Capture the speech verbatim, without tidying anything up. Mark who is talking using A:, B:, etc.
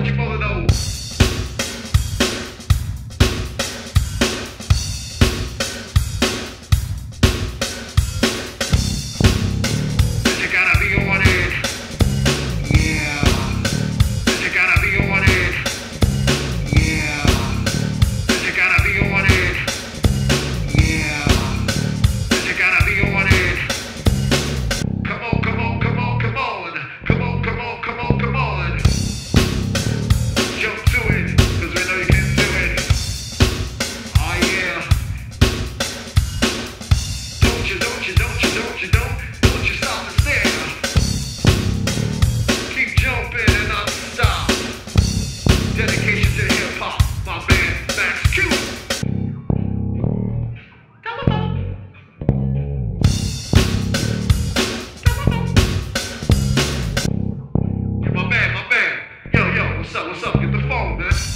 A: bunch more of those. You gotta be on it. Yeah. You gotta be on it. Yeah. You gotta be on it. Yeah. You gotta be on it. Come on, come on, come on, come on. Come on, come on, come on, come on. Jump to it, cause we know you can do it. Oh yeah. Don't you, don't you, don't you, don't you, don't, don't you stop and stare. Keep jumping and not stop. Dedication to hip hop, my man Max Q. My man, my man. Yo, yo, what's up, what's up? Get the phone, man.